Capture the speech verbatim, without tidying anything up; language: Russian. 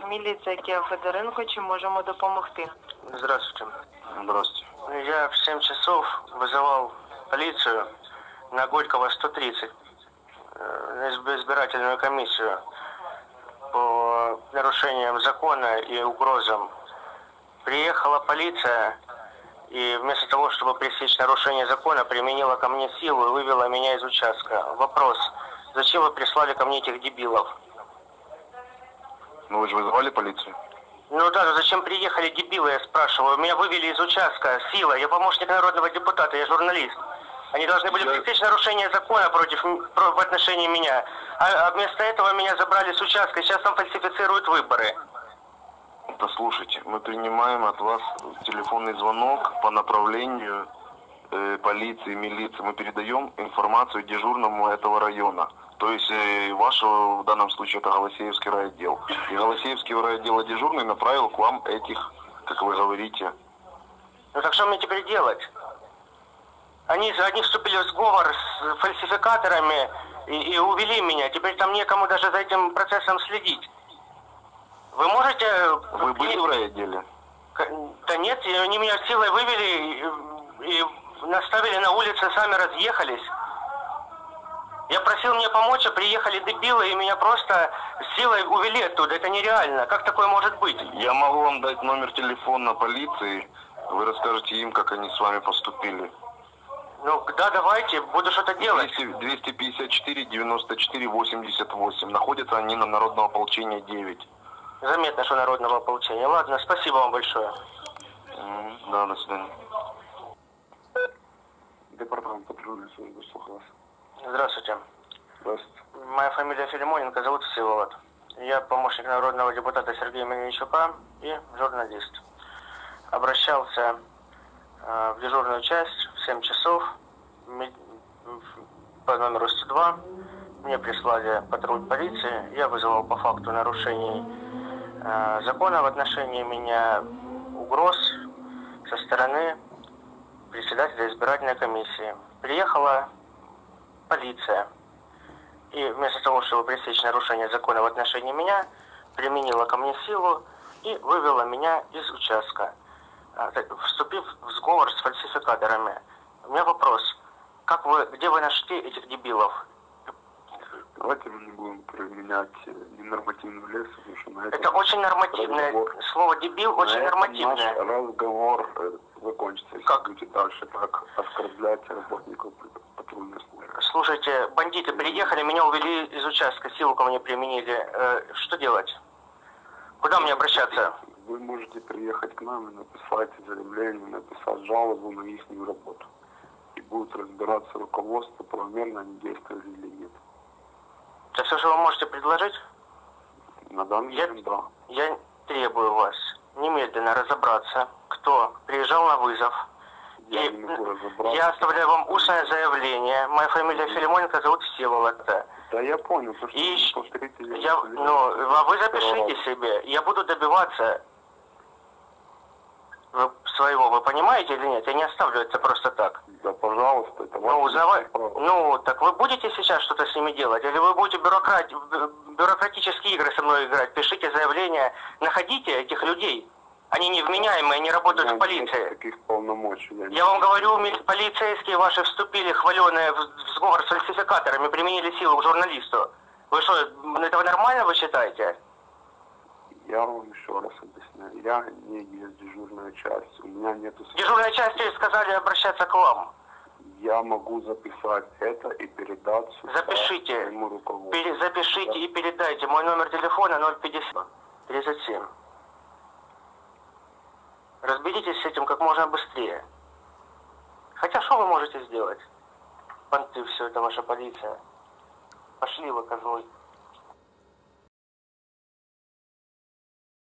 міліція Києва Федоренко, чи можемо допомогти? Здравствуйте. Здравствуйте. Я в семь часов вызывал полицию на Горького сто тридцать, на избирательную комиссию по нарушениям закона и угрозам. Приехала полиция и вместо того, чтобы пресечь нарушение закона, применила ко мне силу и вывела меня из участка. Вопрос: зачем вы прислали ко мне этих дебилов? Ну вы же вызывали полицию? Ну да, но зачем приехали дебилы, я спрашиваю. Меня вывели из участка силой. Я помощник народного депутата, я журналист. Они должны были я... пресечь нарушение закона против, про, в отношении меня. А, а вместо этого меня забрали с участка. Сейчас там фальсифицируют выборы. Послушайте, мы принимаем от вас телефонный звонок по направлению э, полиции, милиции. Мы передаем информацию дежурному этого района. То есть э, вашего, в данном случае, это Голосеевский райотдел. И Голосеевский райотдел дежурный направил к вам этих, как вы говорите. Ну так что мне теперь делать? Они, они вступили в сговор с фальсификаторами и, и увели меня. Теперь там некому даже за этим процессом следить. Вы можете... Вы были в райотделе? Да нет, они меня силой вывели и, и наставили на улице, сами разъехались. Я просил мне помочь, а приехали дебилы и меня просто силой увели оттуда. Это нереально. Как такое может быть? Я могу вам дать номер телефона полиции. Вы расскажете им, как они с вами поступили. Ну, да, давайте, буду что-то делать. двести пятьдесят четыре девяносто четыре восемьдесят восемь. Находятся они на Народного ополчения девять. Заметно, что Народного ополчения. Ладно, спасибо вам большое. Mm, да, до свидания. Департамент патрульной службы, слушаю вас. Здравствуйте. Здравствуйте. Моя фамилия Филимоненко, зовут Всеволод. Я помощник народного депутата Сергея Мельничука и журналист. Обращался э, в дежурную часть в семь часов по номеру сто два. Мне прислали патруль полиции. Я вызывал по факту нарушений э, закона в отношении меня, угроз со стороны председателя избирательной комиссии. Приехала полиция. И вместо того, чтобы пресечь нарушение закона в отношении меня, применила ко мне силу и вывела меня из участка, вступив в сговор с фальсификаторами. У меня вопрос: как вы, где вы нашли этих дебилов? Давайте мы не будем применять ненормативную лексику, потому что на этом Это очень нормативное. Разговор. Слово «дебил» на очень нормативное. Наш разговор закончится, если Как? будете дальше так оскорблять работников патрульной службы. Слушайте, бандиты приехали, меня увели из участка, силу ко мне применили. Э, что делать? Куда мне обращаться? Вы можете приехать к нам и написать заявление, написать жалобу на их работу. И будет разбираться руководство, правомерно они действовали или нет. Это все, что вы можете предложить? На данный Я, момент, да. я требую вас немедленно разобраться, кто приезжал на вызов. Я И не могу разобраться. я оставляю вам устное заявление. Моя фамилия Филимоненко, зовут Всеволод. Да я понял, то, что И вы повторите. я, ну, а вы запишите себе. Я буду добиваться своего, вы понимаете или нет? Я не оставлю это просто так. Да, пожалуйста, это Ну, ваше узнавай. право. Ну, так вы будете сейчас что-то с ними делать? Или вы будете бюрократ... бюрократические игры со мной играть? Пишите заявление, находите этих людей. Они невменяемые, они работают Я в полиции. нет таких полномочий. Я, Я вам говорю, полицейские ваши вступили, хваленые, в сговор с фальсификаторами, применили силу к журналисту. Вы что, этого нормально вы считаете? Я вам еще раз объясняю. Я не есть дежурная часть. У меня нету... Дежурной части сказали обращаться к вам. Я могу записать это и передать сюда Запишите. своему руководству. Пере, запишите да. И передайте. Мой номер телефона ноль пятьдесят тридцать семь. Разберитесь с этим как можно быстрее. Хотя что вы можете сделать? Понты, все это ваша полиция. Пошли вы, козлы.